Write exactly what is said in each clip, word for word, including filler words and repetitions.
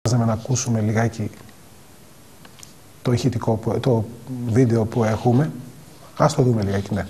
να ακούσουμε λιγάκι το ηχητικό, το βίντεο που έχουμε. Ας το δούμε λιγάκι, ναι.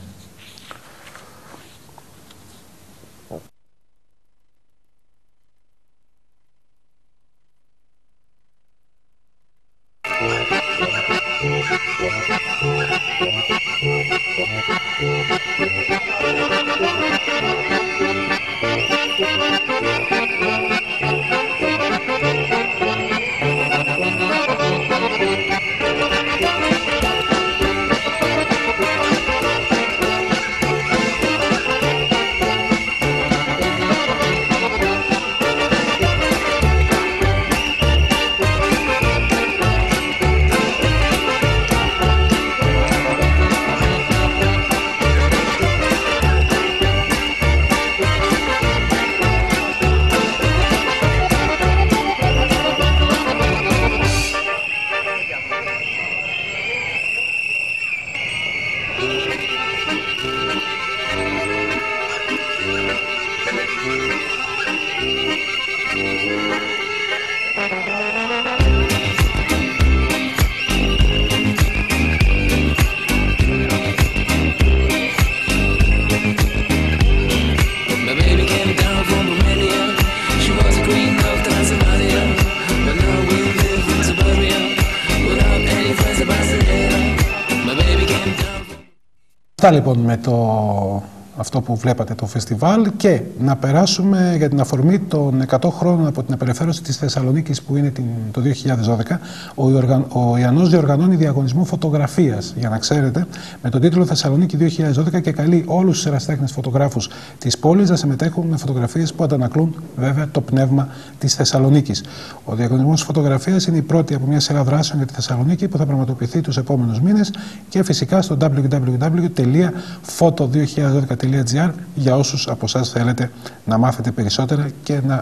Αυτά λοιπόν με το, αυτό που βλέπατε το φεστιβάλ, και να περάσουμε για την αφορμή των εκατό χρόνων από την απελευθέρωση της Θεσσαλονίκης που είναι την, το δύο χιλιάδες δώδεκα. Ο, Ιωργαν, ο Ιαννός διοργανώνει διαγωνισμό φωτογραφίας, για να ξέρετε, με τον τίτλο Θεσσαλονίκη δύο χιλιάδες δώδεκα, και καλεί όλους τους ερασιτέχνες φωτογράφους της πόλης να συμμετέχουν με φωτογραφίες που αντανακλούν βέβαια το πνεύμα της Θεσσαλονίκης. Ο διαγωνισμός φωτογραφίας είναι η πρώτη από μια σειρά δράσεων για τη Θεσσαλονίκη που θα πραγματοποιηθεί τους επόμενους μήνες, και φυσικά στο double-u double-u double-u τελεία photo δύο χιλιάδες δώδεκα τελεία gr για όσους από εσάς θέλετε να μάθετε περισσότερα και να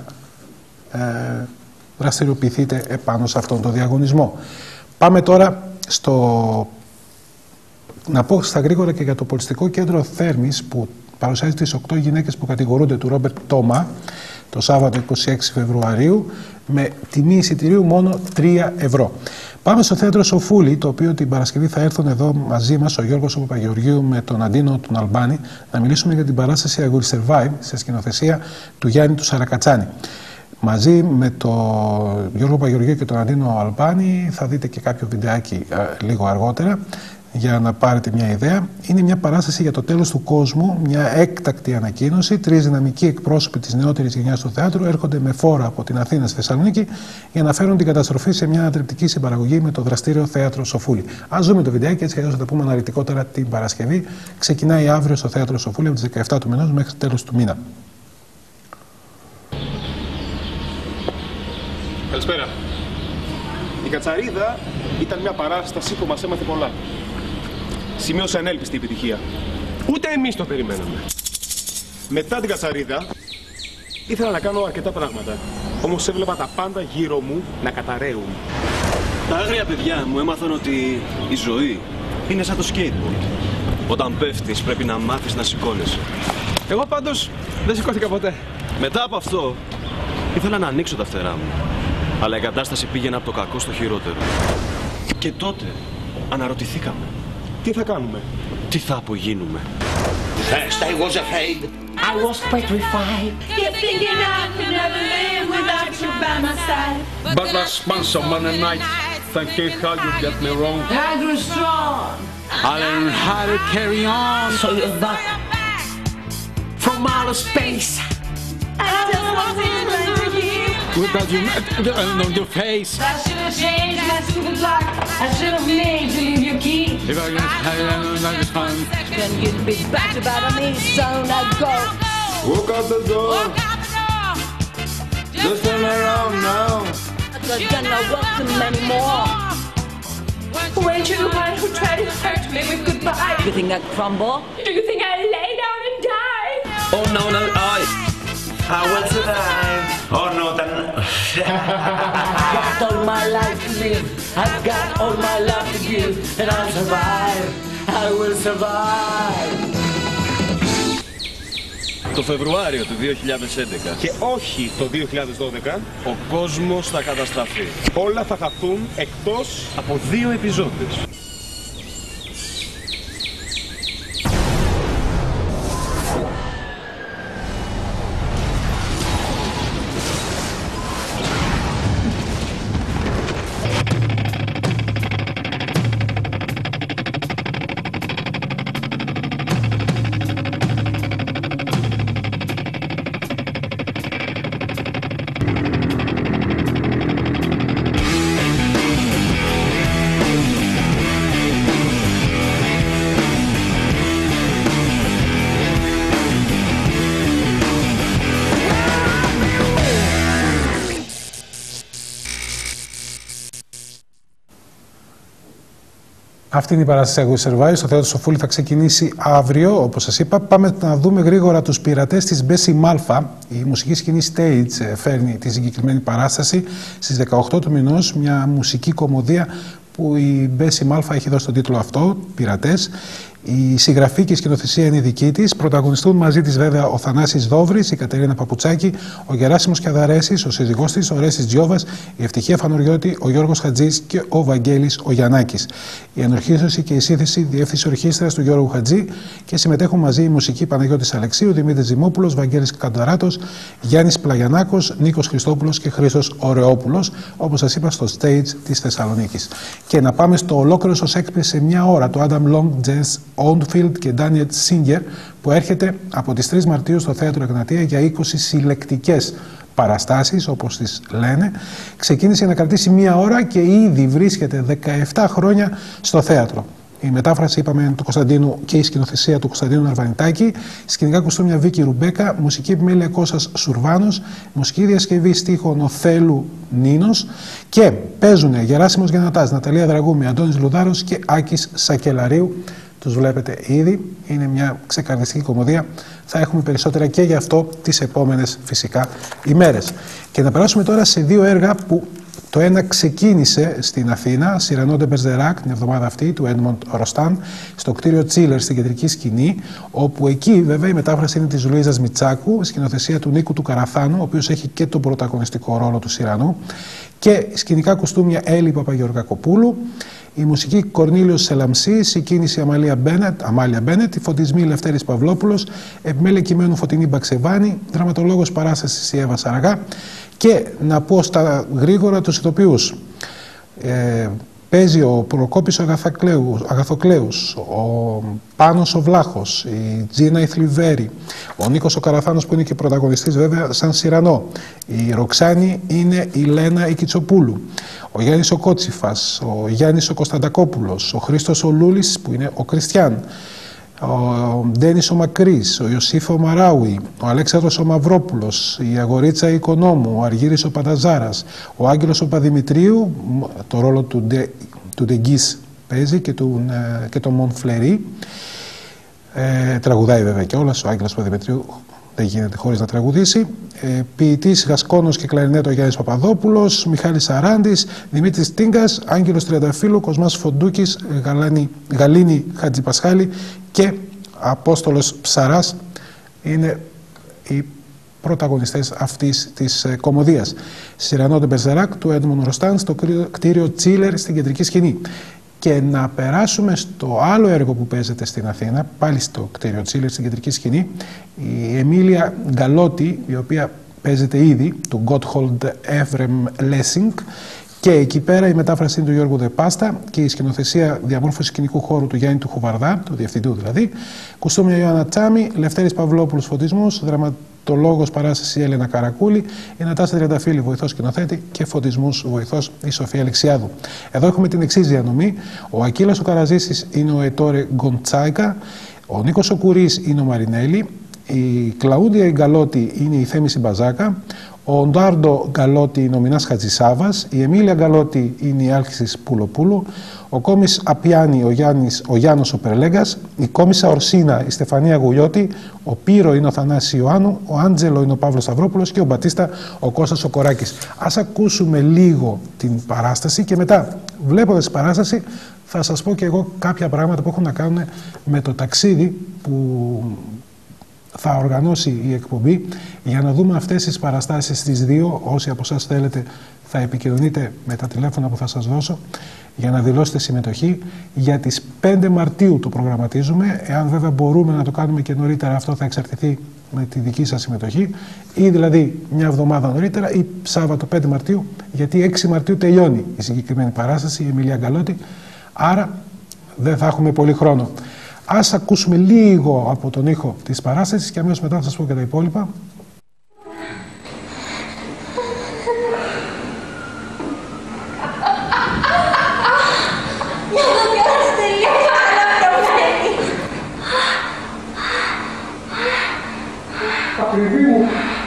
ε, δραστηριοποιηθείτε επάνω σε αυτόν τον διαγωνισμό. Πάμε τώρα στο... να πω στα γρήγορα και για το Πολιτιστικό Κέντρο Θέρμης, που παρουσιάζει τις οκτώ γυναίκες που κατηγορούνται του Ρόμπερτ Τόμα το Σάββατο είκοσι έξι Φεβρουαρίου, με τιμή εισιτηρίου μόνο τρία ευρώ. Πάμε στο Θέατρο Σοφούλη, το οποίο την Παρασκευή θα έρθουν εδώ μαζί μας ο Γιώργος ο Παπαγεωργίου με τον Αντίνο τον Αλμπάνη να μιλήσουμε για την παράσταση I Will Survive σε σκηνοθεσία του Γιάννη του Σαρακατσάνη. Μαζί με τον Γιώργο Παπαγεωργίου και τον Αντίνο Αλμπάνη θα δείτε και κάποιο βιντεάκι α, λίγο αργότερα, για να πάρετε μια ιδέα. Είναι μια παράσταση για το τέλος του κόσμου, μια έκτακτη ανακοίνωση. Τρεις δυναμικοί εκπρόσωποι της νεότερης γενιάς του θεάτρου έρχονται με φόρα από την Αθήνα στη Θεσσαλονίκη για να φέρουν την καταστροφή σε μια ανατρεπτική συμπαραγωγή με το δραστήριο Θέατρο Σοφούλη. Ας δούμε το βιντεάκι, έτσι αλλιώς θα τα πούμε αναλυτικότερα την Παρασκευή. Ξεκινάει αύριο στο Θέατρο Σοφούλη από τις δεκαεφτά του μηνός μέχρι τέλος του μήνα. Καλησπέρα. Η Κατσαρίδα ήταν μια παράσταση που μας έμαθε πολλά. Σημείωσε ανέλπιστη επιτυχία. Ούτε εμείς το περιμέναμε. Μετά την Κατσαρίδα ήθελα να κάνω αρκετά πράγματα. Όμως έβλεπα τα πάντα γύρω μου να καταραίουν. Τα άγρια παιδιά μου έμαθαν ότι η ζωή είναι σαν το skateboard. Όταν πέφτεις πρέπει να μάθεις να σηκώνεσαι. Εγώ πάντως δεν σηκώθηκα ποτέ. Μετά από αυτό ήθελα να ανοίξω τα φτερά μου. Αλλά η κατάσταση πήγαινε από το κακό στο χειρότερο. Και τότε αναρωτηθήκαμε. Τι θα κάνουμε? Τι θα απογίνουμε? First I was afraid. I was petrified. You're thinking I could never live without you by my side. But last month, someone a night, thank you how you get me wrong. I grew strong. I learned how to carry on. So you're back from outer space. I just want to like you. Without you, uh, on your face. I should have changed my stupid lock. I should have made you leave your key. If I can have another fun. Then you'd be back about me, so I go. Walk out the door. Just turn around now. Cause you're not welcome anymore. Weren't you the one who tried to hurt me with goodbye? You think I crumble? Do you think I lay down and die? Oh no, no, I... I will survive. Oh no, then... I've got all my life to live. I've got all my love to give. And I'll survive. I will survive. Το Φεβρουάριο του δύο χιλιάδες έντεκα. Και όχι το δύο χιλιάδες δώδεκα. Ο κόσμος θα καταστραφεί. Όλα θα χαθούν εκτός Από δύο επιζώντες. Αυτή είναι η παράσταση I Will Survive. Στο Θέατρο Σοφούλη θα ξεκινήσει αύριο, όπως σας είπα. Πάμε να δούμε γρήγορα τους πειρατές της Μπέση Μάλφα. Η μουσική σκηνή Stage φέρνει τη συγκεκριμένη παράσταση στις δεκαοκτώ του μηνός. Μια μουσική κομμωδία που η Μπέση Μάλφα έχει δώσει τον τίτλο αυτό, Πειρατές. Η συγγραφή και η σκηνοθεσία είναι δική της. Πρωταγωνιστούν μαζί της βέβαια ο Θανάσης Δόβρης, η Κατερίνα Παπουτσάκη, ο Γεράσιμος Κιαδαρέσης, ο σύζυγός της, ο Ρέσης Τζιόβας, η Ευτυχία Φανουριώτη, ο Γιώργος Χατζής και ο Βαγγέλης ο Γιαννάκης. Η ενορχίστρωση και η σύνθεση διεύθυνση ορχήστρας του Γιώργου Χατζή και συμμετέχουν μαζί η μουσική Παναγιώτης Αλεξίου, Δημήτρης Δημόπουλος, Βαγγέλης Κανταράτος, Γιάννης Πλαγιανάκος, Νίκος Χριστόπουλος και Χρήστος Ωρεόπουλος, όπως σας είπα, στο stage της Θεσσαλονίκης. Και να πάμε στο ολόκληρο στο Σέξπιρ σε μια ώρα, το Adam Long Jazz Oldfield και Daniel Singer, που έρχεται από τις τρεις Μαρτίου στο Θέατρο Εγνατία για είκοσι συλλεκτικές παραστάσεις, όπως τις λένε. Ξεκίνησε να κρατήσει μία ώρα και ήδη βρίσκεται δεκαεπτά χρόνια στο θέατρο. Η μετάφραση, είπαμε, του Κωνσταντίνου και η σκηνοθεσία του Κωνσταντίνου Ναρβανιτάκη, σκηνικά κοστούμια Βίκη Ρουμπέκα, μουσική επιμέλεια Κώστας Σουρβάνος, μουσική διασκευή στίχων Οθέλου Νίνος και παίζουν Γεράσιμος Γιαννατάς, Ναταλία Δραγούμη, Αντώνης Λουδάρος και Άκης Σακελαρίου. Τους βλέπετε ήδη, είναι μια ξεκαρδιστική κομμωδία. Θα έχουμε περισσότερα και γι' αυτό τις επόμενες φυσικά ημέρες. Και να περάσουμε τώρα σε δύο έργα που το ένα ξεκίνησε στην Αθήνα, Cyrano de Bergerac, την εβδομάδα αυτή, του Edmond Rostand, στο κτίριο Τσίλερ στην κεντρική σκηνή, όπου εκεί βέβαια η μετάφραση είναι της Λουίζας Μιτσάκου, σκηνοθεσία του Νίκου του Καραθάνου, ο οποίος έχει και τον πρωταγωνιστικό ρόλο του Σιρανού, και σκηνικά κοστούμια Έλλη Παπαγεωργακοπούλου. Η μουσική Κορνήλιος Σελαμσής, η κίνηση Αμάλια Μπένετ, Αμάλια Μπένετ, οι φωτισμοί Λευτέρης Παυλόπουλος, επιμέλεια κειμένου Φωτεινή Μπαξεβάνη, δραματολόγος παράστασης η Εύα Σαραγά. Και να πω στα γρήγορα τους ηθοποιούς. Ε, παίζει ο Προκόπης Αγαθοκλέους, ο Πάνος ο Βλάχος, η Τζίνα η Θλιβέρη, ο Νίκος ο Καραθάνος που είναι και πρωταγωνιστής βέβαια σαν Σιρανό, η Ροξάνη είναι η Λένα η Κιτσοπούλου, ο Γιάννης ο Κότσιφας, ο Γιάννης ο Κωνσταντακόπουλος, ο Χρήστος ο Λούλης που είναι ο Κριστιαν, ο Ντένις ο Μακρύς, ο Ιωσήφ ο Μαράουι, ο Αλέξανδρος ο Μαυρόπουλος, η Αγορίτσα η Οικονόμου, ο Αργύρης ο Πανταζάρας, ο Άγγελος ο Παδημητρίου, το ρόλο του, Ντε, του Ντεγκής παίζει και, του, και το Μονφλερί. Ε, τραγουδάει βέβαια και όλας, ο Άγγελος Παδημητρίου δεν γίνεται χωρίς να τραγουδήσει. Ε, ποιητής Γασκόνος και κλαρινέτο Γιάννης Παπαδόπουλος, Μιχάλης Σαράντης, Δημήτρης Τίγκας, Άγγελος Τριανταφύλου, Κοσμάς Φοντούκης, Γαλάνη, Γαλήνη Χατζηπασχάλη και Απόστολος Ψαράς είναι οι πρωταγωνιστές αυτής της ε, κομμωδίας. Cyrano de Bergerac του Edmond Rostand στο κτίριο Τσίλερ στην κεντρική σκηνή. Και να περάσουμε στο άλλο έργο που παίζεται στην Αθήνα, πάλι στο κτίριο Τσίλερ στην κεντρική σκηνή, η Εμίλια Γκαλότη, η οποία παίζεται ήδη, του Gotthold Ephraim Lessing, και εκεί πέρα η μετάφραση είναι του Γιώργου Δεπάστα και η σκηνοθεσία διαμόρφωση σκηνικού χώρου του Γιάννη του Χουβαρδά, του διευθυντού δηλαδή, κουστούμια Ιωάννα Τσάμι, Λευτέρης Παυλόπουλος φωτισμούς, δραματολόγος παράσταση Έλενα Καρακούλη, η Νατάσα Τριανταφύλη βοηθός σκηνοθέτη και φωτισμούς βοηθός η Σοφία Αλεξιάδου. Εδώ έχουμε την εξής διανομή: ο Ακύλας ο Καραζήσης είναι ο Ετόρε Γκοντσάικα, ο Νίκος ο Κουρής είναι ο Μαρινέλη, η Κλαούντια Γκαλότη είναι η Θέμηση Μπαζάκα, ο Ντάρντο Γκαλότη είναι ο Μινάς Χατζησάβας, η Εμίλια Γκαλότη είναι η Άλξης Πουλοπούλου, ο Κόμις Απιάνη ο, Γιάννης, ο Γιάννος ο Περλέγκας, η Κόμισα Ορσίνα η Στεφανία Γουλιώτη, ο Πύρο είναι ο Θανάσης Ιωάννου, ο Άντζελο είναι ο Παύλος Σταυρόπουλος και ο Μπατίστα ο Κώστας ο Κοράκης. Ας ακούσουμε λίγο την παράσταση και μετά, βλέποντας την παράσταση, θα σας πω και εγώ κάποια πράγματα που έχουν να κάνουν με το ταξίδι που θα οργανώσει η εκπομπή για να δούμε αυτές τις παραστάσεις στις δύο. Όσοι από εσάς θέλετε θα επικοινωνείτε με τα τηλέφωνα που θα σας δώσω για να δηλώσετε συμμετοχή. Για τις πέντε Μαρτίου το προγραμματίζουμε. Εάν βέβαια μπορούμε να το κάνουμε και νωρίτερα, αυτό θα εξαρτηθεί με τη δική σας συμμετοχή, ή δηλαδή μια εβδομάδα νωρίτερα ή Σάββατο πέντε Μαρτίου, γιατί έξι Μαρτίου τελειώνει η συγκεκριμένη παράσταση, η Εμίλια Γκαλότη, άρα δεν θα έχουμε πολύ χρόνο. Ας ακούσουμε λίγο από τον ήχο της παράστασης και αμέσως μετά θα σας πω και τα υπόλοιπα. Ακριβή μου,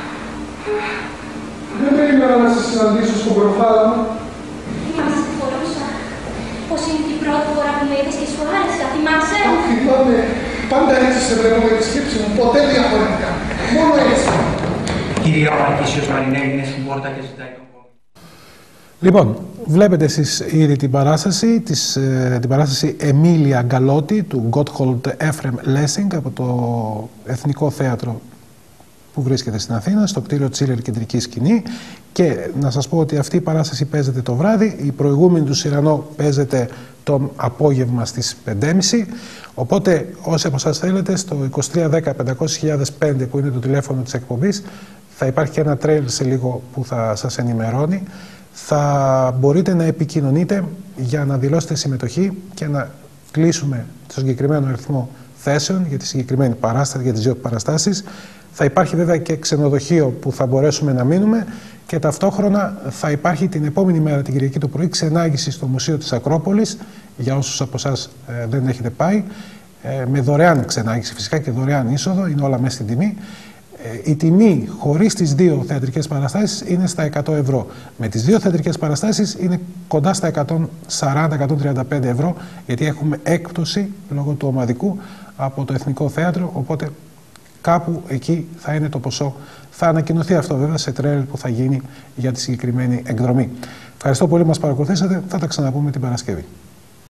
δεν περίμενα να σε συναντήσω στον προθάλαμο. Μα σε φορούσα. Πώς είναι την πρώτη φορά που με είδες και σου άρεσα, θυμάσαι? Αχ, θυμάμαι. Πάντα έτσι σε βλέπω με τη σκέψη μου, ποτέ διαφορετικά. Μόνο έτσι. Κυρία Μαρκίσιος Μαρινέλη είναι στην πόρτα και ζητάει τον κόμμα. Λοιπόν, βλέπετε εσείς ήδη την παράσταση, της, ε, την παράσταση Εμίλια Γκαλότη του Gotthold Ephraim Lessing από το Εθνικό Θέατρο που βρίσκεται στην Αθήνα, στο κτίριο Τσίλερ Κεντρική Σκηνή. Και να σας πω ότι αυτή η παράσταση παίζεται το βράδυ, η προηγούμενη του Σιρανό παίζεται το απόγευμα στις πέντε και μισή. Οπότε όσοι από εσάς θέλετε, στο είκοσι τρία δέκα πεντακόσιες χιλιάδες πέντε που είναι το τηλέφωνο της εκπομπής, θα υπάρχει και ένα τρέιλ σε λίγο που θα σας ενημερώνει. Θα μπορείτε να επικοινωνείτε για να δηλώσετε συμμετοχή και να κλείσουμε το συγκεκριμένο αριθμό θέσεων για τη συγκεκριμένη παράσταση, για τις δύο παραστάσεις. Θα υπάρχει βέβαια και ξενοδοχείο που θα μπορέσουμε να μείνουμε και ταυτόχρονα θα υπάρχει την επόμενη μέρα, την Κυριακή το πρωί, ξενάγηση στο Μουσείο της Ακρόπολης, για όσους από εσάς ε, δεν έχετε πάει, ε, με δωρεάν ξενάγηση φυσικά και δωρεάν είσοδο, είναι όλα μέσα στην τιμή. Ε, η τιμή χωρίς τις δύο θεατρικές παραστάσεις είναι στα εκατό ευρώ. Με τις δύο θεατρικές παραστάσεις είναι κοντά στα εκατόν σαράντα με εκατόν τριάντα πέντε ευρώ, γιατί έχουμε έκπτωση λόγω του ομαδικού από το Εθνικό Θέατρο, οπότε κάπου εκεί θα είναι το ποσό. Θα ανακοινωθεί αυτό βέβαια σε τρέλ που θα γίνει για τη συγκεκριμένη εκδρομή. Ευχαριστώ πολύ που μας παρακολουθήσατε. Θα τα ξαναπούμε την Παρασκευή.